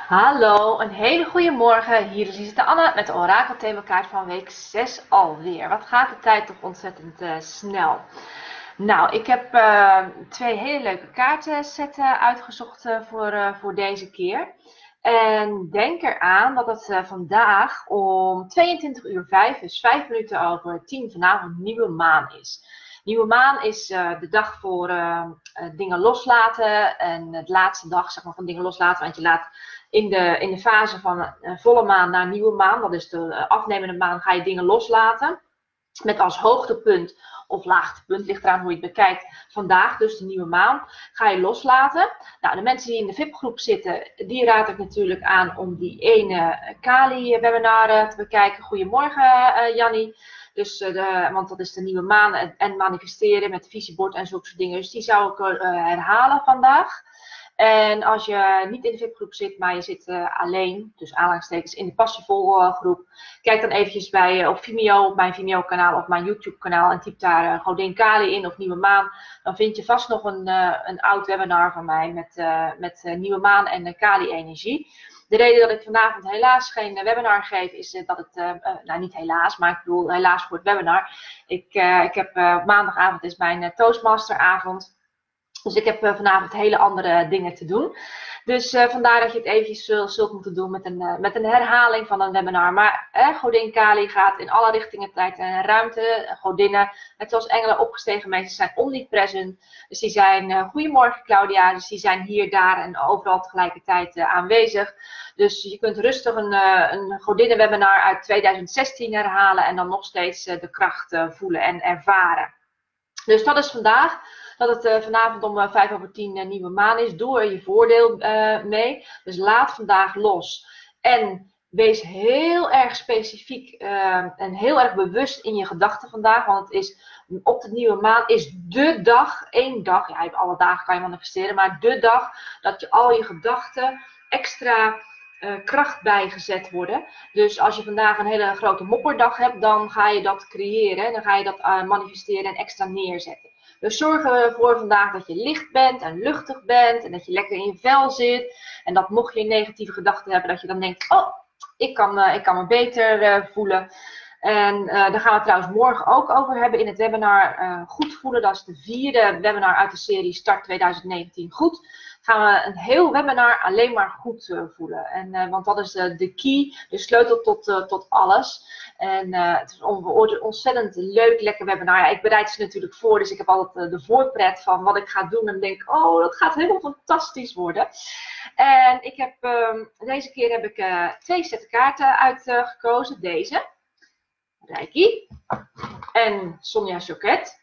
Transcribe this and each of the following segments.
Hallo, een hele goede morgen. Hier is Lisette Anne met de orakelthemakaart van week 6 alweer. Wat gaat de tijd toch ontzettend snel. Nou, ik heb twee hele leuke kaartensetten uitgezocht voor deze keer. En denk eraan dat het vandaag om 22:05, dus 5 minuten over 10 vanavond, nieuwe maan is. Nieuwe maan is de dag voor dingen loslaten en de laatste dag zeg maar, van dingen loslaten. Want je laat in de fase van volle maan naar nieuwe maan, dat is de afnemende maan, ga je dingen loslaten. Met als hoogtepunt of laagtepunt, ligt eraan hoe je het bekijkt, vandaag dus de nieuwe maan, ga je loslaten. Nou, de mensen die in de VIP-groep zitten, die raad ik natuurlijk aan om die ene Kali-webinar te bekijken. Goedemorgen Jannie. Dus want dat is de nieuwe maan en manifesteren met visiebord en zulke soort dingen. Dus die zou ik herhalen vandaag. En als je niet in de VIP-groep zit, maar je zit alleen, dus aanhalingstekens in de passievol groep, kijk dan eventjes op Vimeo, op mijn Vimeo-kanaal of mijn YouTube-kanaal en typ daar Godin Kali in of Nieuwe Maan. Dan vind je vast nog een oud webinar van mij met Nieuwe Maan en Kali-energie. De reden dat ik vanavond helaas geen webinar geef, is dat het, nou niet helaas, maar ik bedoel helaas voor het webinar. Ik heb maandagavond is mijn Toastmasteravond. Dus ik heb vanavond hele andere dingen te doen. Dus vandaar dat je het eventjes zult moeten doen met een herhaling van een webinar. Maar Godin Kali gaat in alle richtingen, tijd en ruimte. Godinnen, net zoals engelen, opgestegen meesters, zijn omnipresent. Dus die zijn, goedemorgen Claudia, dus die zijn hier, daar en overal tegelijkertijd aanwezig. Dus je kunt rustig een Godinnen-webinar uit 2016 herhalen en dan nog steeds de kracht voelen en ervaren. Dus dat is vandaag. Dat het vanavond om 5 over 10 nieuwe maan is. Doe er je voordeel mee. Dus laat vandaag los. En wees heel erg specifiek en heel erg bewust in je gedachten vandaag. Want het is, op de nieuwe maan is de dag, één dag. Ja, alle dagen kan je manifesteren. Maar de dag dat je al je gedachten extra kracht bijgezet worden. Dus als je vandaag een hele grote mopperdag hebt, dan ga je dat creëren. Dan ga je dat manifesteren en extra neerzetten. Dus zorg ervoor vandaag dat je licht bent en luchtig bent en dat je lekker in je vel zit. En dat mocht je negatieve gedachten hebben, dat je dan denkt, oh, ik kan me beter voelen. En daar gaan we het trouwens morgen ook over hebben in het webinar Goed Voelen. Dat is de 4e webinar uit de serie Start 2019 Goed. Gaan we een heel webinar alleen maar goed voelen. En, want dat is de key, de sleutel tot alles. En het is een ontzettend leuk, lekker webinar. Ja, ik bereid ze natuurlijk voor, dus ik heb altijd de voorpret van wat ik ga doen. En denk, oh, dat gaat helemaal fantastisch worden. En ik heb, deze keer heb ik 2 setten kaarten uitgekozen. Deze, Reiki en Sonja Choquette.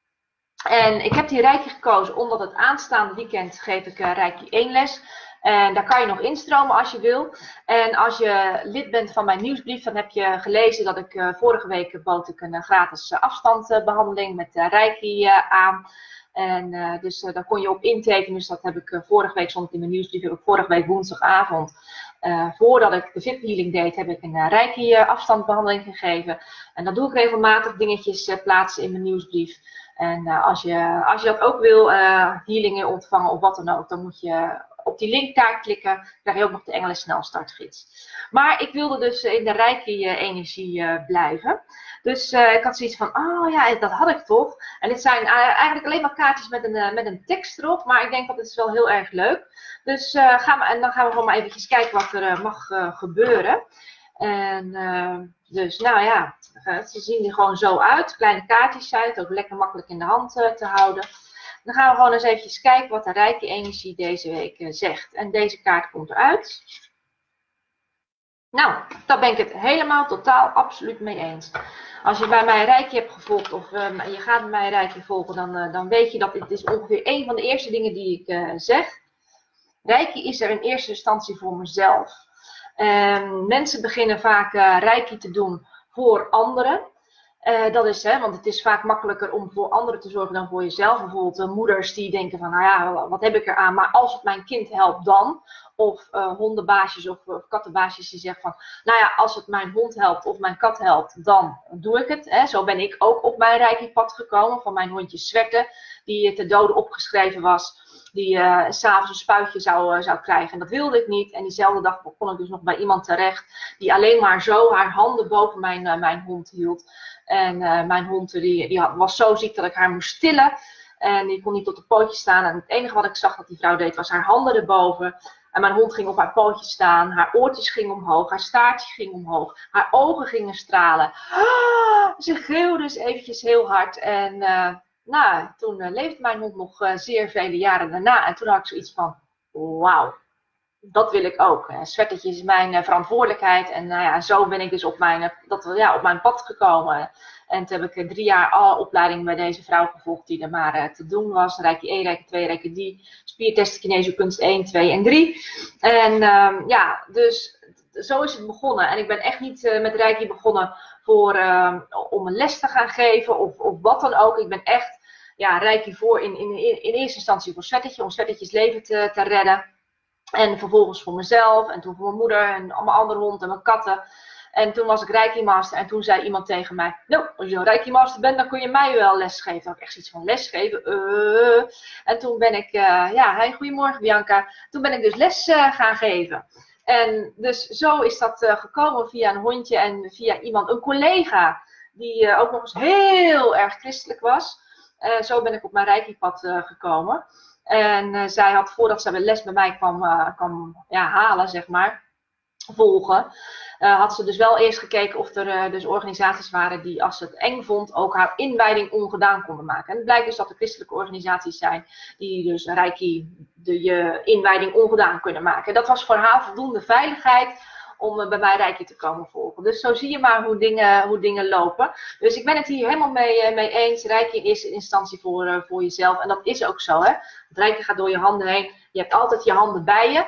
En ik heb die Reiki gekozen omdat het aanstaande weekend geef ik Reiki 1 les. En daar kan je nog instromen als je wil. En als je lid bent van mijn nieuwsbrief, dan heb je gelezen dat ik vorige week bood ik een gratis afstandbehandeling met Reiki aan. En dus daar kon je op intekenen. Dus dat heb ik vorige week, stond in mijn nieuwsbrief, heb ik vorige week woensdagavond, voordat ik de VIP healing deed, heb ik een Reiki afstandbehandeling gegeven. En dat doe ik regelmatig, dingetjes plaatsen in mijn nieuwsbrief. En als je dat ook wil, healingen ontvangen of wat dan ook, dan moet je op die linkkaart klikken. Dan krijg je ook nog de Engelen snelstartgids. Maar ik wilde dus in de Reiki-energie blijven. Dus ik had zoiets van, oh ja, dat had ik toch. En dit zijn eigenlijk alleen maar kaartjes met een tekst erop. Maar ik denk dat het is wel heel erg leuk. Dus dan gaan we gewoon maar eventjes kijken wat er mag gebeuren. En dus nou ja, ze zien er gewoon zo uit. Kleine kaartjes zijn het, ook lekker makkelijk in de hand te houden. Dan gaan we gewoon eens eventjes kijken wat de Reiki-energie deze week zegt. En deze kaart komt eruit. Nou, daar ben ik het helemaal, totaal, absoluut mee eens. Als je bij mij Reiki hebt gevolgd of je gaat bij mij Reiki volgen, dan weet je dat dit is ongeveer een van de eerste dingen die ik zeg. Reiki is er in eerste instantie voor mezelf. Mensen beginnen vaak Reiki te doen voor anderen. Dat is, want het is vaak makkelijker om voor anderen te zorgen dan voor jezelf. Bijvoorbeeld moeders die denken van, nou ja, wat heb ik eraan? Maar als het mijn kind helpt dan. Of hondenbaasjes of kattenbaasjes die zeggen van, nou ja, als het mijn hond helpt of mijn kat helpt, dan doe ik het. Zo ben ik ook op mijn Reiki-pad gekomen van mijn hondje Zwette, die te dode opgeschreven was. die 's avonds een spuitje zou krijgen. En dat wilde ik niet. En diezelfde dag kon ik dus nog bij iemand terecht die alleen maar zo haar handen boven mijn hond hield. En mijn hond was zo ziek dat ik haar moest stillen. En die kon niet op de pootjes staan. En het enige wat ik zag dat die vrouw deed was haar handen erboven. En mijn hond ging op haar pootjes staan. Haar oortjes gingen omhoog. Haar staartje ging omhoog. Haar ogen gingen stralen. Ze schreeuwde dus eventjes heel hard. En nou, toen leefde mijn hond nog zeer vele jaren daarna. En toen had ik zoiets van, wauw, dat wil ik ook. Sweatertje is mijn verantwoordelijkheid. En nou ja, zo ben ik dus op mijn pad gekomen. En toen heb ik 3 jaar opleiding bij deze vrouw gevolgd die er maar te doen was. Reiki 1, Reiki 2, Reiki 3. Spiertesten, Kinesiokunst 1, 2 en 3. En ja, dus zo is het begonnen. En ik ben echt niet met Reiki begonnen om een les te gaan geven of wat dan ook. Ik ben echt Reiki voor in eerste instantie voor Sweatertje, om Sweatertjes leven te redden. En vervolgens voor mezelf en toen voor mijn moeder en allemaal andere honden en mijn katten. En toen was ik Reiki Master en toen zei iemand tegen mij, nou, als je een Reiki Master bent, dan kun je mij wel lesgeven. Toen had ik echt zoiets van lesgeven. En toen ben ik, hey, goedemorgen Bianca. Toen ben ik dus les gaan geven. En dus zo is dat gekomen via een hondje en via iemand, een collega, die ook nog eens heel erg christelijk was. Zo ben ik op mijn Reiki-pad gekomen. En zij had, voordat ze een les bij mij kwam halen, zeg maar, volgen, had ze dus wel eerst gekeken of er dus organisaties waren die, als ze het eng vond, ook haar inwijding ongedaan konden maken. En het blijkt dus dat er christelijke organisaties zijn die dus Reiki je inwijding ongedaan kunnen maken. Dat was voor haar voldoende veiligheid om bij mij Reiki te komen volgen. Dus zo zie je maar hoe dingen lopen. Dus ik ben het hier helemaal mee eens. Reiki in eerste instantie voor jezelf. En dat is ook zo, hè. Het Reiki gaat door je handen heen. Je hebt altijd je handen bij je.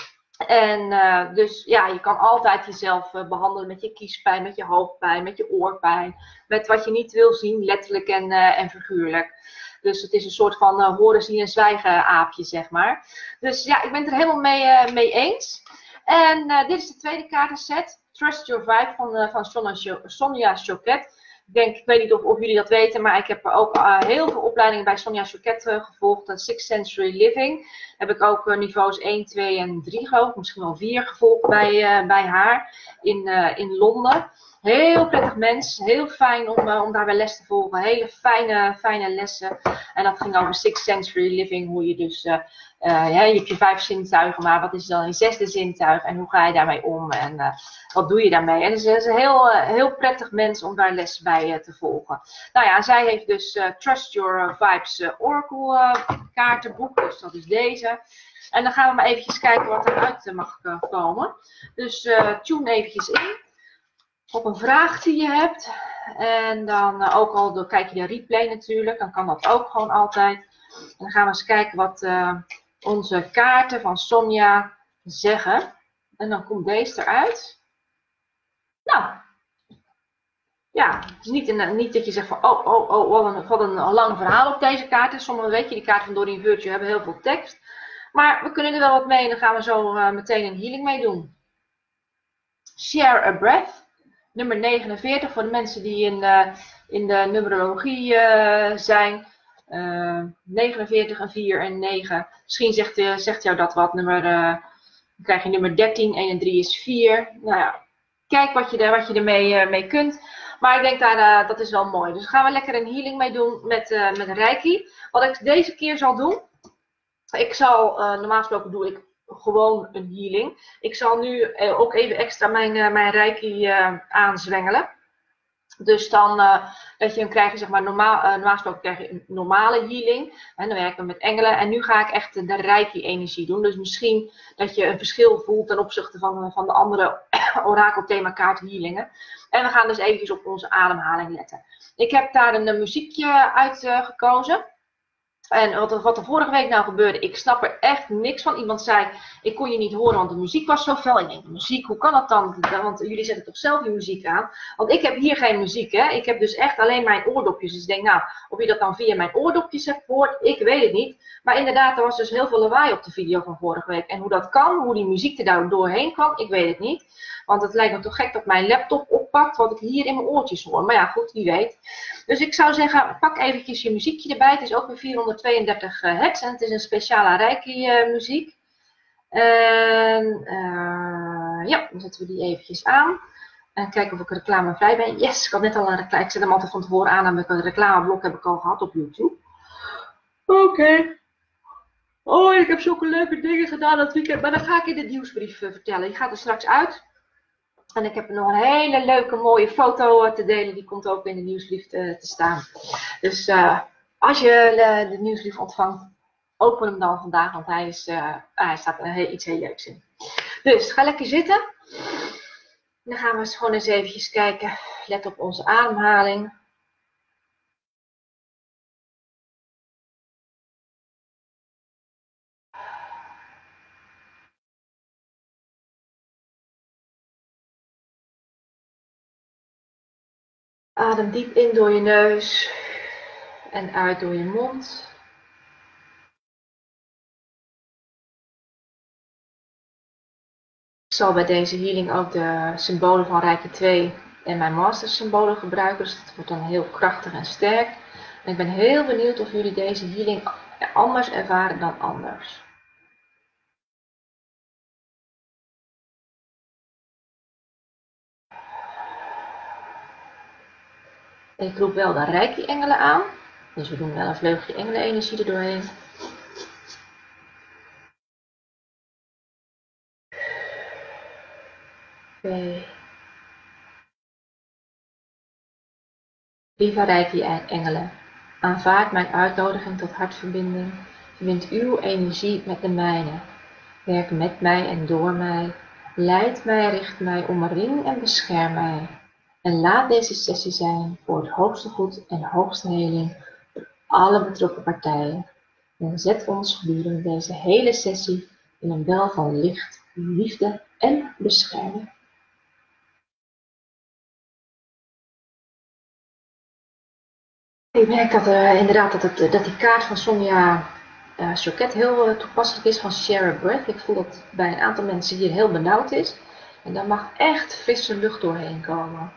En dus ja, je kan altijd jezelf behandelen met je kiespijn, met je hoofdpijn, met je oorpijn. Met wat je niet wil zien, letterlijk en figuurlijk. Dus het is een soort van horen, zien en zwijgen aapje, zeg maar. Dus ja, ik ben het er helemaal mee eens. En dit is de tweede kaartenset. Trust Your Vibe van Sonia Choquette. Ik weet niet of jullie dat weten, maar ik heb ook heel veel opleidingen bij Sonia Choquette gevolgd. Sixth Sensory Living. Heb ik ook niveaus 1, 2 en 3 gevolgd. Misschien wel 4 gevolgd bij haar in Londen. Heel prettig mens. Heel fijn om daar bij les te volgen. Hele fijne lessen. En dat ging over Sixth Sensory Living. Hoe je dus, je hebt je 5 zintuigen, maar wat is dan je 6e zintuig? En hoe ga je daarmee om? En wat doe je daarmee? En ze is een heel prettig mens om daar les bij te volgen. Nou ja, zij heeft dus Trust Your Vibes Oracle kaartenboek. Dus dat is deze. En dan gaan we maar eventjes kijken wat eruit mag komen. Dus tune eventjes in op een vraag die je hebt. En dan ook al kijk je de replay natuurlijk. Dan kan dat ook gewoon altijd. En dan gaan we eens kijken wat onze kaarten van Sonia zeggen. En dan komt deze eruit. Nou, ja, het is niet dat je zegt van, wat een lang verhaal op deze kaarten. Sommige, weet je, die kaarten van Doreen Virtue hebben heel veel tekst. Maar we kunnen er wel wat mee en dan gaan we zo meteen een healing mee doen. Share a Breath, nummer 49 voor de mensen die in de numerologie zijn. 49 en 4 en 9. Misschien zegt jou dat wat. Dan krijg je nummer 13, 1 en 3 is 4. Nou ja, kijk wat je ermee mee kunt. Maar ik denk dat is wel mooi. Dus gaan we lekker een healing mee doen met Reiki. Wat ik deze keer zal doen. Ik zal, normaal gesproken doe ik gewoon een healing. Ik zal nu ook even extra mijn Reiki aanzwengelen. Dus dan dat je hem krijgt, zeg maar, normaal gesproken krijg je een normale healing. En dan werken we met engelen. En nu ga ik echt de Reiki-energie doen. Dus misschien dat je een verschil voelt ten opzichte van de andere orakelthema kaart healingen. En we gaan dus eventjes op onze ademhaling letten. Ik heb daar een muziekje uit gekozen. En wat er vorige week nou gebeurde, ik snap er echt niks van. Iemand zei, ik kon je niet horen, want de muziek was zo fel. Ik denk, muziek, hoe kan dat dan? Want jullie zetten toch zelf je muziek aan? Want ik heb hier geen muziek, hè. Ik heb dus echt alleen mijn oordopjes. Dus ik denk, nou, of je dat dan via mijn oordopjes hebt gehoord, ik weet het niet. Maar inderdaad, er was dus heel veel lawaai op de video van vorige week. En hoe dat kan, hoe die muziek er daar doorheen kwam, ik weet het niet. Want het lijkt me toch gek dat mijn laptop oppakt wat ik hier in mijn oortjes hoor. Maar ja, goed, wie weet. Dus ik zou zeggen, pak eventjes je muziekje erbij. Het is ook weer 432 hertz en het is een speciale Reiki muziek. En ja, dan zetten we die eventjes aan. En kijken of ik reclamevrij ben. Yes, ik had net al een reclame. Ik zet hem altijd van tevoren aan. En een reclameblok heb ik al gehad op YouTube. Oké. Oh, ik heb zulke leuke dingen gedaan dat weekend. Maar dat ga ik in de nieuwsbrief vertellen. Die gaat er straks uit. En ik heb nog een hele leuke mooie foto te delen. Die komt ook in de nieuwsbrief te staan. Dus als je de nieuwsbrief ontvangt, open hem dan vandaag. Want hij staat iets heel leuks in. Dus ga lekker zitten. Dan gaan we gewoon eens eventjes kijken. Let op onze ademhaling. Adem diep in door je neus en uit door je mond. Ik zal bij deze healing ook de symbolen van Reiki 2 en mijn master symbolen gebruiken. Dus dat wordt dan heel krachtig en sterk. En ik ben heel benieuwd of jullie deze healing anders ervaren dan anders. Ik roep wel de Reiki-engelen aan. Dus we doen wel een vleugje engelenenergie er doorheen. Oké. Lieve Reiki-engelen, aanvaard mijn uitnodiging tot hartverbinding. Verbind uw energie met de mijne. Werk met mij en door mij. Leid mij, richt mij, omring en bescherm mij. En laat deze sessie zijn voor het hoogste goed en hoogste heling voor alle betrokken partijen. En zet ons gedurende deze hele sessie in een bel van licht, liefde en bescherming. Ik merk dat inderdaad dat die kaart van Sonia Choquette heel toepasselijk is van Share a Breath. Ik voel dat bij een aantal mensen hier heel benauwd is. En daar mag echt frisse lucht doorheen komen.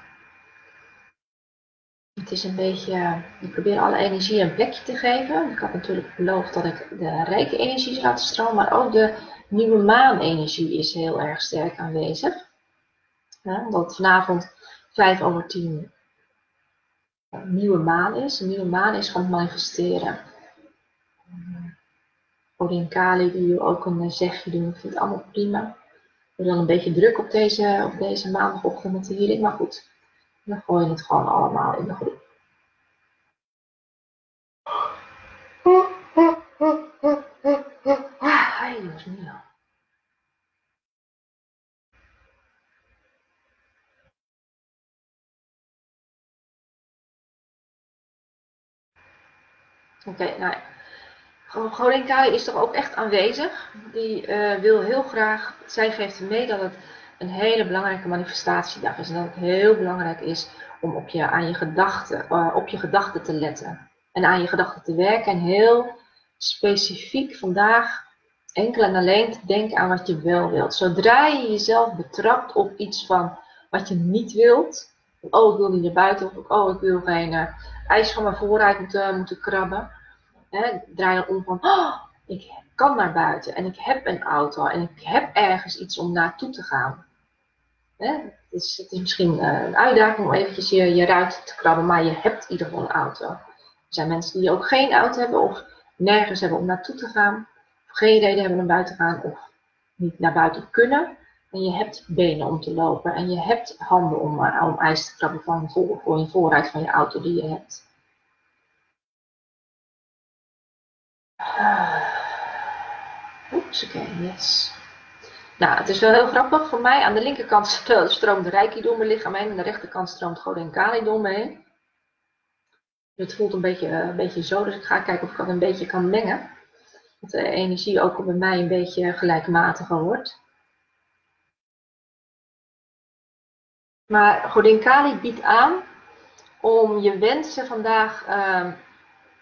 Het is een beetje, ik probeer alle energie een plekje te geven. Ik had natuurlijk beloofd dat ik de rijke energie zou laten stromen, maar ook de nieuwe maanenergie is heel erg sterk aanwezig. Omdat het vanavond 9:55 een nieuwe maan is. Een nieuwe maan is van het manifesteren. Odin Kali die ook een zegje doen, ik vind het allemaal prima. Ik ben dan een beetje druk op deze maandagochtend met de healing, maar goed. We gooien het gewoon allemaal in de groep. Ay, Dios mío. Oké, nou Godin Kali is toch ook echt aanwezig. Die wil heel graag, zij geeft mee dat het een hele belangrijke manifestatiedag is. En dat het heel belangrijk is om op je gedachten te letten. En aan je gedachten te werken. En heel specifiek vandaag enkel en alleen te denken aan wat je wel wilt. Zodra je jezelf betrapt op iets van wat je niet wilt. Oh, ik wil niet naar buiten. Of oh, ik wil geen ijs van mijn vooruit moeten krabben. Draai dan om van, oh, ik kan naar buiten en ik heb een auto en ik heb ergens iets om naartoe te gaan. Het is misschien een uitdaging om eventjes je ruit te krabben, maar je hebt in ieder geval een auto. Er zijn mensen die ook geen auto hebben of nergens hebben om naartoe te gaan, of geen reden hebben om naar buiten te gaan of niet naar buiten kunnen. En je hebt benen om te lopen en je hebt handen om ijs te krabben voor je voorruit van je auto die je hebt. Oeps, oké, yes. Nou, het is wel heel grappig voor mij. Aan de linkerkant stroomt de Reiki door mijn lichaam heen. En aan de rechterkant stroomt Godin Kali door me heen. Het voelt een beetje zo, dus ik ga kijken of ik dat een beetje kan mengen. Dat de energie ook bij mij een beetje gelijkmatiger wordt. Maar Godin Kali biedt aan om je wensen vandaag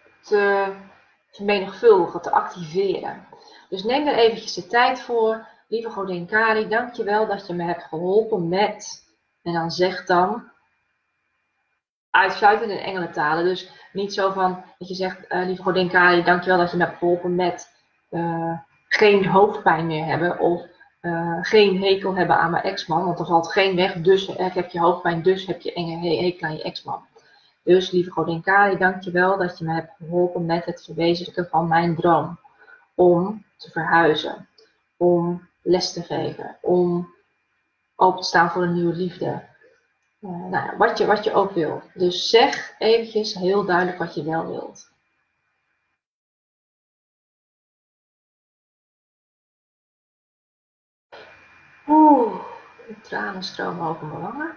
te vermenigvuldigen, te activeren. Dus neem er eventjes de tijd voor lieve godin Kali, dankjewel dat je me hebt geholpen met. En dan zeg dan, uitsluitend in engelentalen. Dus niet zo van dat je zegt, lieve godin Kali, dankjewel dat je me hebt geholpen met geen hoofdpijn meer hebben. Of geen hekel hebben aan mijn ex-man. Want er valt geen weg, dus heb je hoofdpijn, dus heb je enge hekel aan je ex-man. Dus lieve godin Kali, dankjewel dat je me hebt geholpen met het verwezenlijken van mijn droom. Om te verhuizen. Om les te geven. Om open te staan voor een nieuwe liefde. Nou, wat je ook wil. Dus zeg eventjes heel duidelijk wat je wel wilt. De tranen stromen over mijn wangen.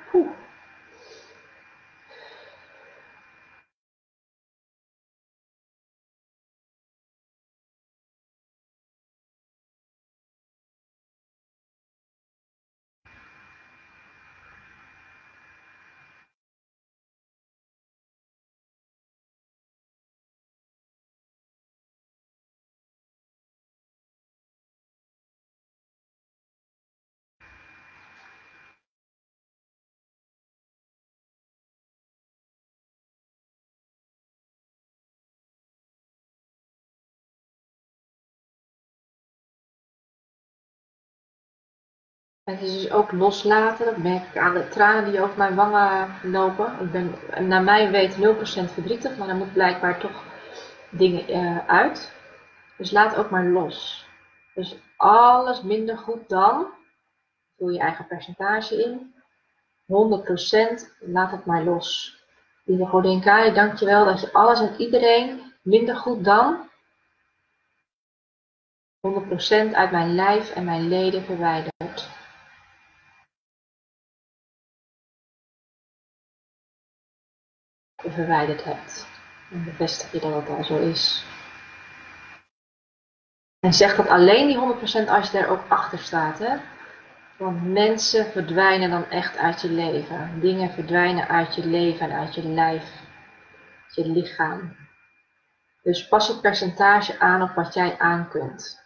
Het is dus ook loslaten, dat merk ik aan de tranen die over mijn wangen lopen. Ik ben naar mijn weet 0% verdrietig, maar er moet blijkbaar toch dingen uit. Dus laat ook maar los. Dus alles minder goed dan, vul je eigen percentage in, 100%, laat het maar los. Lieve godin Kali, dankjewel dat je alles en iedereen minder goed dan 100% uit mijn lijf en mijn leden verwijdert. Verwijderd hebt. En bevestig je dat het al zo is. En zeg dat alleen die 100% als je daar ook achter staat. Hè? Want mensen verdwijnen dan echt uit je leven. Dingen verdwijnen uit je leven en uit je lijf. Je lichaam. Dus pas het percentage aan op wat jij aan kunt.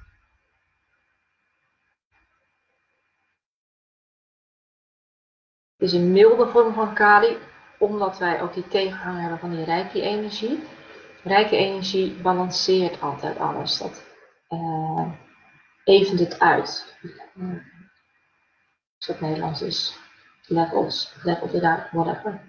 Het is een milde vorm van Kali, omdat wij ook die tegenhanger hebben van die rijke energie. Rijke energie balanceert altijd alles. Dat event het uit. Als het Nederlands is. Levels, level it out, whatever.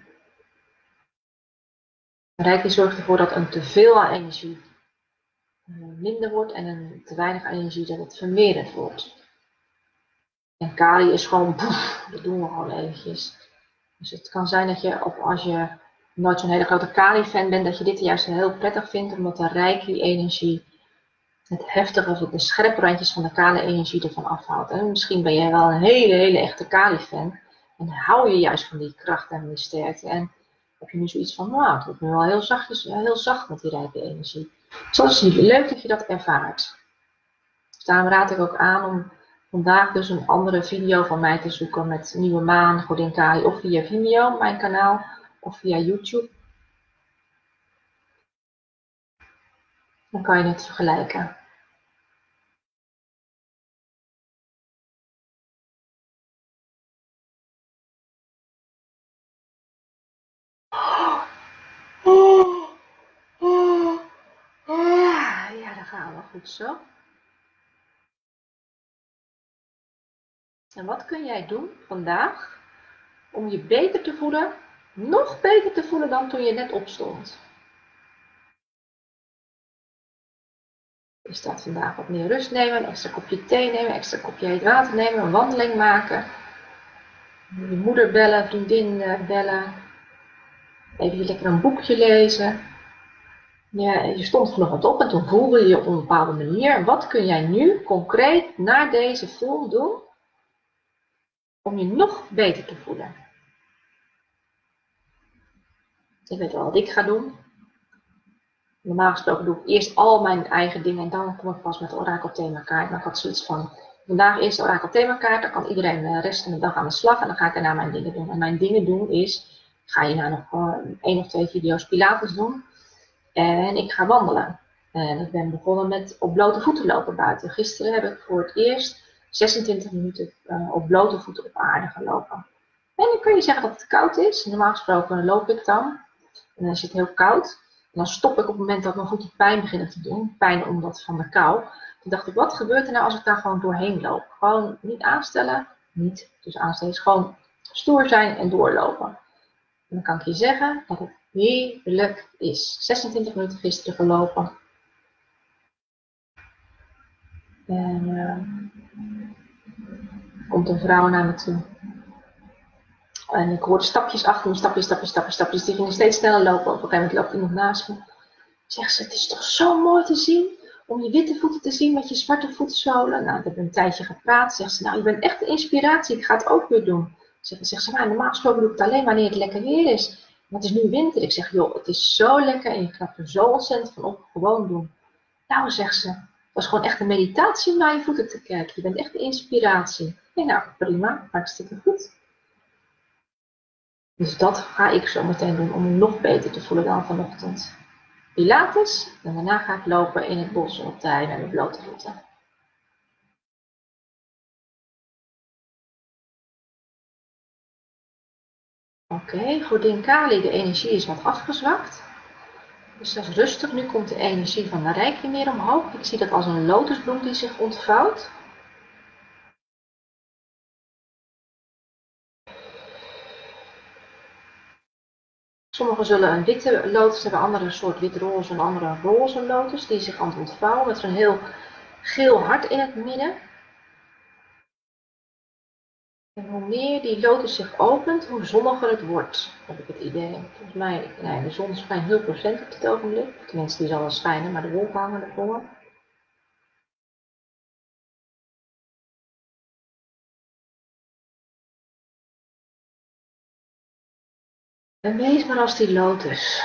Rijke zorgt ervoor dat een teveel aan energie minder wordt en een te weinig aan energie dat het vermeerderd wordt. En Kali is gewoon, dat doen we gewoon eventjes. Dus het kan zijn dat je, als je nooit zo'n hele grote Kali-fan bent, dat je dit juist heel prettig vindt, omdat de rijke energie, het heftige, de scherpe randjes van de Kali-energie ervan afhaalt. En misschien ben jij wel een hele echte Kali-fan en hou je juist van die kracht en die sterkte. En heb je nu zoiets van, nou, het wordt nu wel heel zacht met die rijke energie. Dus dat is leuk dat je dat ervaart. Dus daarom raad ik ook aan om vandaag dus een andere video van mij te zoeken met Nieuwe Maan, godin Kali, of via Vimeo, mijn kanaal, of via YouTube. Dan kan je het vergelijken. Ja, daar gaan we goed zo. En wat kun jij doen vandaag om je beter te voelen, nog beter te voelen dan toen je net opstond? Je staat vandaag wat meer rust nemen, een extra kopje thee nemen, een extra kopje heet water nemen, een wandeling maken. Je moeder bellen, vriendin bellen. Even lekker een boekje lezen. Ja, je stond vanochtend op en toen voelde je je op een bepaalde manier. Wat kun jij nu concreet na deze film doen om je nog beter te voelen? Ik weet wel wat ik ga doen. Normaal gesproken doe ik eerst al mijn eigen dingen en dan kom ik pas met de orakelthemakaart. Maar ik had zoiets van, vandaag eerst de orakelthemakaart, dan kan iedereen de rest van de dag aan de slag en dan ga ik daarna mijn dingen doen. En mijn dingen doen is, ik ga hierna nog 1 of 2 video's Pilates doen en ik ga wandelen. En ik ben begonnen met op blote voeten lopen buiten. Gisteren heb ik voor het eerst 26 minuten op blote voeten op aarde gelopen. En dan kun je zeggen dat het koud is. Normaal gesproken loop ik dan. En dan is het heel koud. En dan stop ik op het moment dat mijn voeten pijn beginnen te doen. Pijn omdat van de kou. Toen dacht ik, wat gebeurt er nou als ik daar gewoon doorheen loop? Gewoon niet aanstellen. Niet dus aanstellen. Gewoon stoer zijn en doorlopen. En dan kan ik je zeggen dat het heerlijk is. 26 minuten gisteren gelopen. En komt een vrouw naar me toe. En ik hoorde stapjes achter me, stapjes. Die gingen steeds sneller lopen. Op een gegeven moment loopt iemand naast me. Zegt ze, het is toch zo mooi te zien om je witte voeten te zien met je zwarte voetzolen. Nou, ik heb een tijdje gepraat. Zegt ze, nou, je bent echt een inspiratie. Ik ga het ook weer doen. Zegt ze, nou, normaal gesproken doe ik het alleen wanneer het lekker weer is. Maar het is nu winter. Ik zeg, joh, het is zo lekker en je knapt er zo ontzettend van op. Gewoon doen. Nou, zegt ze, het was gewoon echt een meditatie om naar je voeten te kijken. Je bent echt een inspiratie. Ik denk, nou, prima, hartstikke goed. Dus dat ga ik zo meteen doen om me nog beter te voelen dan vanochtend. Pilates en daarna ga ik lopen in het bos op de hei met mijn blote voeten. Oké, godin Kali, de energie is wat afgezwakt. Dus dat is rustig. Nu komt de energie van de Reiki meer omhoog. Ik zie dat als een lotusbloem die zich ontvouwt. Sommigen zullen een witte lotus hebben, anderen een soort wit-roze en andere een roze lotus die zich aan het ontvouwen met zo'n heel geel hart in het midden. En hoe meer die lotus zich opent, hoe zonniger het wordt, heb ik het idee. Volgens mij, nee, de zon schijnt 0% op dit ogenblik. Tenminste, die zal wel schijnen, maar de wolken hangen ervoor. En wees maar als die lotus.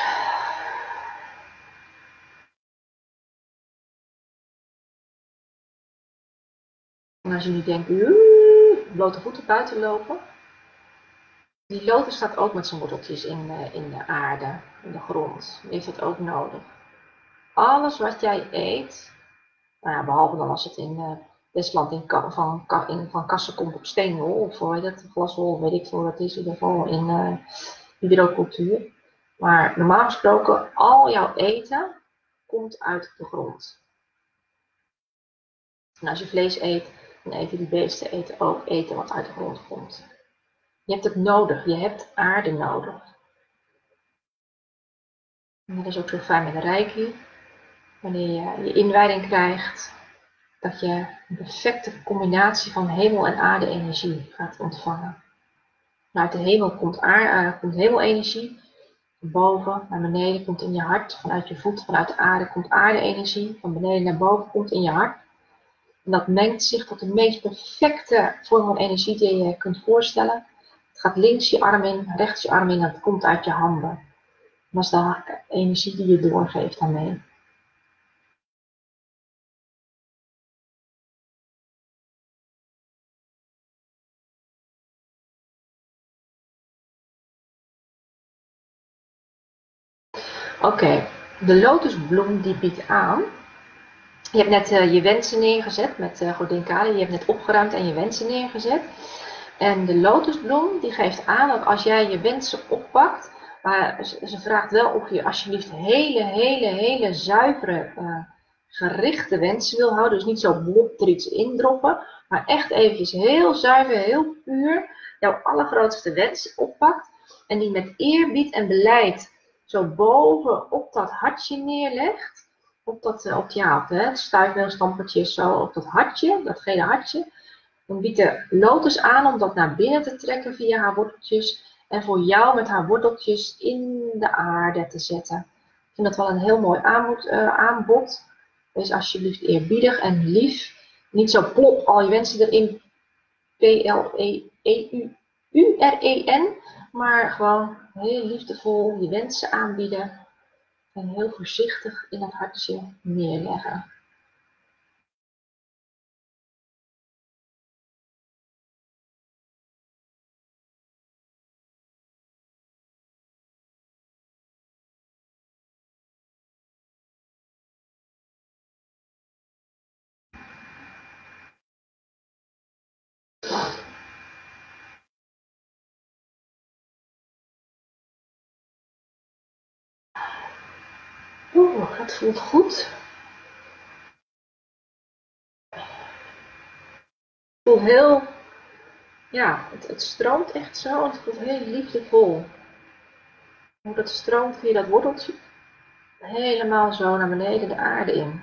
En als je nu denkt, blote voeten buiten lopen. Die lotus staat ook met zijn worteltjes in de aarde, in de grond. Die heeft dat ook nodig. Alles wat jij eet, nou ja, behalve dan als het in Westland van kassen komt op steenwol, of hoe heet het, glaswol, weet ik veel wat het is, in ieder geval in hydrocultuur. Maar normaal gesproken, al jouw eten komt uit de grond. En als je vlees eet, dan eten die beesten ook eten wat uit de grond komt. Je hebt het nodig, je hebt aarde nodig. En dat is ook zo fijn met de Reiki. Wanneer je inwijding krijgt, dat je een perfecte combinatie van hemel- en aarde-energie gaat ontvangen. Vanuit de hemel komt hemelenergie, van boven naar beneden komt in je hart, vanuit je voet, vanuit de aarde komt aarde-energie, van beneden naar boven komt in je hart. En dat mengt zich tot de meest perfecte vorm van energie die je kunt voorstellen. Het gaat links je arm in, rechts je arm in en het komt uit je handen. En dat is de energie die je doorgeeft daarmee. Oké, de lotusbloem die biedt aan. Je hebt net je wensen neergezet met godin Kali. Je hebt net opgeruimd en je wensen neergezet. En de lotusbloem die geeft aan dat als jij je wensen oppakt, maar ze vraagt wel of je alsjeblieft hele zuivere, gerichte wensen wil houden. Dus niet zo blop er iets indroppen, maar echt eventjes heel zuiver, heel puur jouw allergrootste wens oppakt. En die met eerbied en beleid zo boven op dat hartje neerlegt. Op het stuifmeelstampertje zo op dat hartje, dat gele hartje. Dan biedt de lotus aan om dat naar binnen te trekken via haar worteltjes en voor jou met haar worteltjes in de aarde te zetten. Ik vind dat wel een heel mooi aanbod. Wees alsjeblieft eerbiedig en lief. Niet zo plop al je wensen erin, P-L-E-E-U-R-E-N, maar gewoon heel liefdevol je wensen aanbieden en heel voorzichtig in het hartje neerleggen. Oeh, dat voelt goed. Het voelt heel, ja, het stroomt echt zo en het voelt heel liefdevol. Hoe dat stroomt via dat worteltje, helemaal zo naar beneden de aarde in.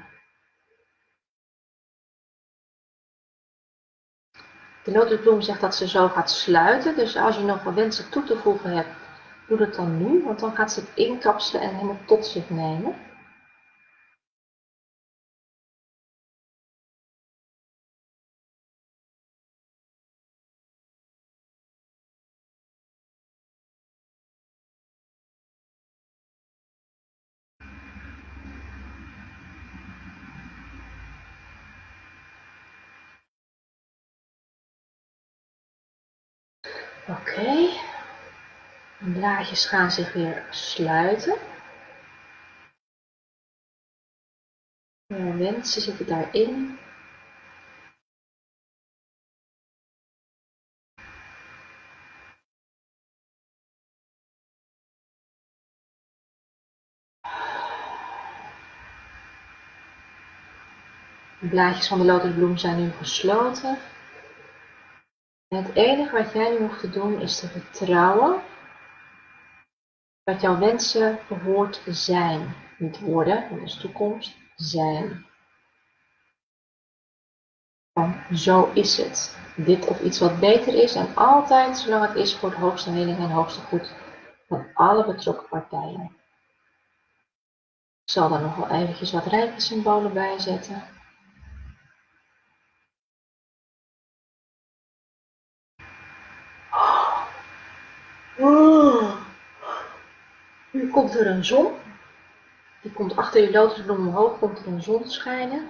De lotusbloem zegt dat ze zo gaat sluiten, dus als je nog wat wensen toe te voegen hebt, doe dat dan nu, want dan gaat ze het inkapselen en helemaal tot zich nemen. Oké, de blaadjes gaan zich weer sluiten. De wensen zitten daarin. De blaadjes van de lotusbloem zijn nu gesloten. En het enige wat jij nu hoeft te doen is te vertrouwen dat jouw wensen behoort te zijn. Niet worden, in de toekomst zijn. Van zo is het. Dit of iets wat beter is en altijd zolang het is voor het hoogste heling en hoogste goed van alle betrokken partijen. Ik zal daar nog wel eventjes wat rijke symbolen bij zetten. Nu komt er een zon. Die komt achter je lotusbloem omhoog, komt er een zon schijnen.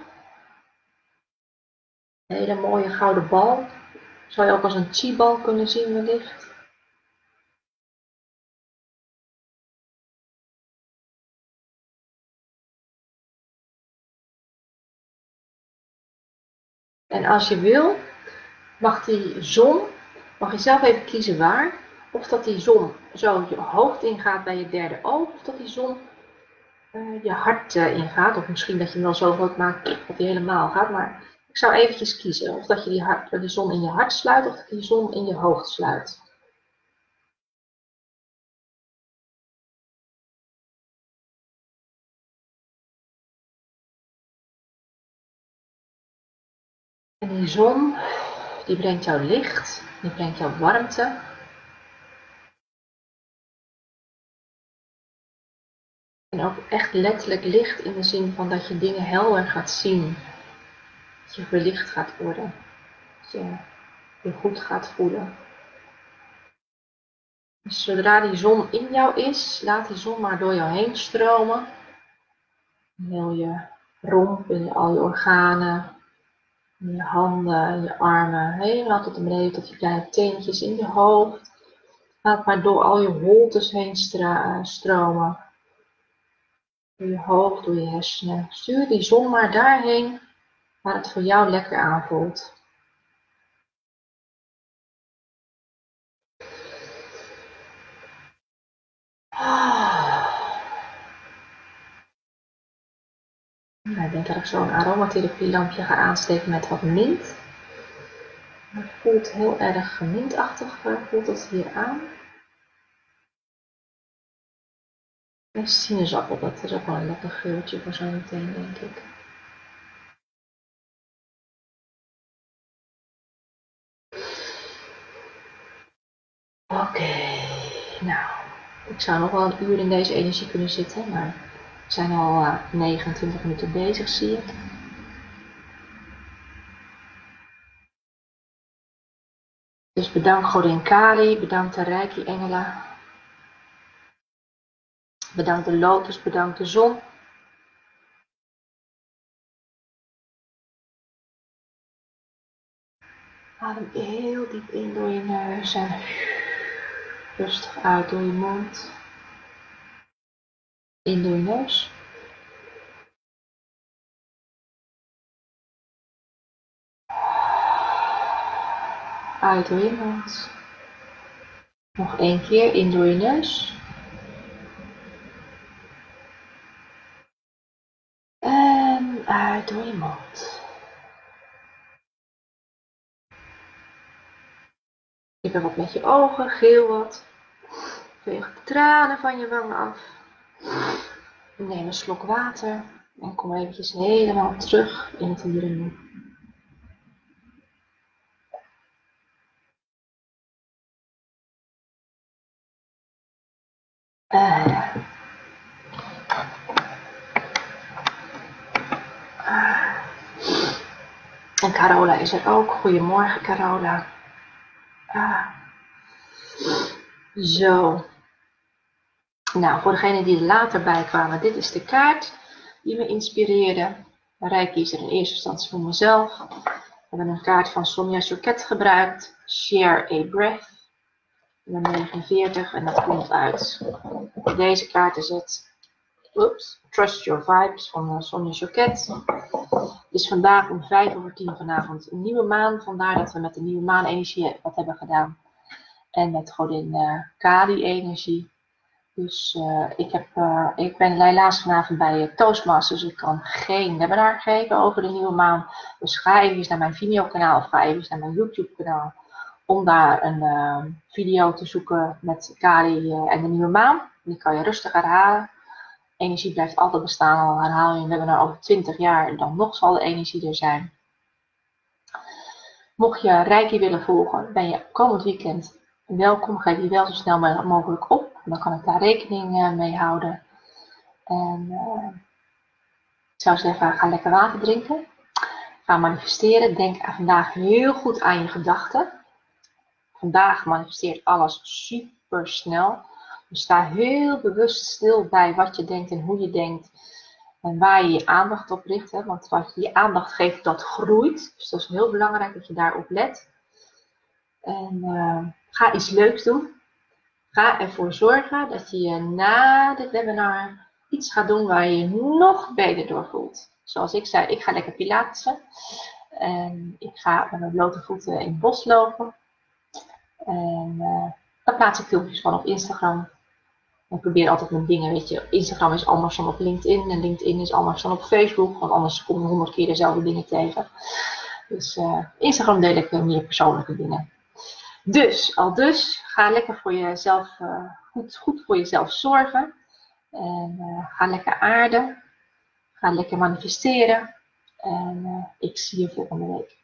Een hele mooie gouden bal. Zou je ook als een chi-bal kunnen zien wellicht. En als je wil, mag je zelf even kiezen waar. Of dat die zon zo je hoofd ingaat bij je derde oog, of dat die zon je hart ingaat. Of misschien dat je hem wel zo groot maakt dat hij helemaal gaat. Maar ik zou eventjes kiezen of dat je die zon in je hart sluit, of dat je die zon in je hoofd sluit. En die zon, die brengt jou licht, die brengt jou warmte. En ook echt letterlijk licht in de zin van dat je dingen helder gaat zien. Dat je verlicht gaat worden. Dat je je goed gaat voelen. Dus zodra die zon in jou is, laat die zon maar door jou heen stromen. Heel je romp, in al je organen, in je handen, in je armen, helemaal tot beneden, tot je kleine teentjes in je hoofd. Laat maar door al je holtes heen stromen. Door je hoofd, door je hersenen. Stuur die zon maar daarheen waar het voor jou lekker aanvoelt. Ik denk dat ik zo een aromatherapie-lampje ga aansteken met wat mint. Het voelt heel erg mintachtig, voelt het hier aan. En sinaasappel, dat is ook wel een lekker geurtje voor zo meteen, denk ik. Oké, nou, ik zou nog wel een uur in deze energie kunnen zitten, maar we zijn al 29 minuten bezig, zie ik. Dus bedankt Godin Kali, bedankt de Reiki engelen, bedankt de lotus, bedankt de zon. Adem heel diep in door je neus en rustig uit door je mond. In door je neus. Uit door je mond. Nog 1 keer in door je neus. uit door je mond. Even wat met je ogen, geel wat. Veeg de tranen van je wangen af. Neem een slok water en kom eventjes helemaal terug in het hier en nu. En Carola is er ook. Goedemorgen Carola. Zo. Nou, voor degenen die er later bij kwamen, dit is de kaart die me inspireerde. Reiki is er in eerste instantie voor mezelf. We hebben een kaart van Sonia Choquette gebruikt. Share a Breath. Nummer 49 en dat komt uit. Deze kaart is het Trust Your Vibes van Sonia Choquette. Het is vandaag om 5:10 vanavond een nieuwe maan. Vandaar dat we met de nieuwe maanenergie wat hebben gedaan. En met godin Kali energie. Dus ik ben helaas vanavond bij Toastmasters. Dus ik kan geen webinar geven over de nieuwe maan. Dus ga even naar mijn videokanaal of ga even naar mijn YouTube kanaal. Om daar een video te zoeken met Kali en de nieuwe maan. Die kan je rustig herhalen. Energie blijft altijd bestaan. Al herhaal je een webinar over 20 jaar. Dan nog zal de energie er zijn. Mocht je Reiki willen volgen, ben je komend weekend welkom. Geef die wel zo snel mogelijk op. Dan kan ik daar rekening mee houden. En ik zou zeggen, ga lekker water drinken. Ga manifesteren. Denk vandaag heel goed aan je gedachten. Vandaag manifesteert alles super snel. Dus sta heel bewust stil bij wat je denkt en hoe je denkt. En waar je je aandacht op richt. Hè? Want wat je je aandacht geeft, dat groeit. Dus dat is heel belangrijk dat je daarop let. En ga iets leuks doen. Ga ervoor zorgen dat je na dit webinar iets gaat doen waar je je nog beter door voelt. Zoals ik zei, ik ga lekker pilatessen. En ik ga met mijn blote voeten in het bos lopen. En daar plaats ik filmpjes van op Instagram. Ik probeer altijd mijn dingen, weet je. Instagram is anders dan op LinkedIn. En LinkedIn is anders dan op Facebook. Want anders kom je 100 keer dezelfde dingen tegen. Dus Instagram deel ik meer persoonlijke dingen. Dus ga lekker voor jezelf, goed voor jezelf zorgen. En ga lekker aarden. Ga lekker manifesteren. En ik zie je volgende week.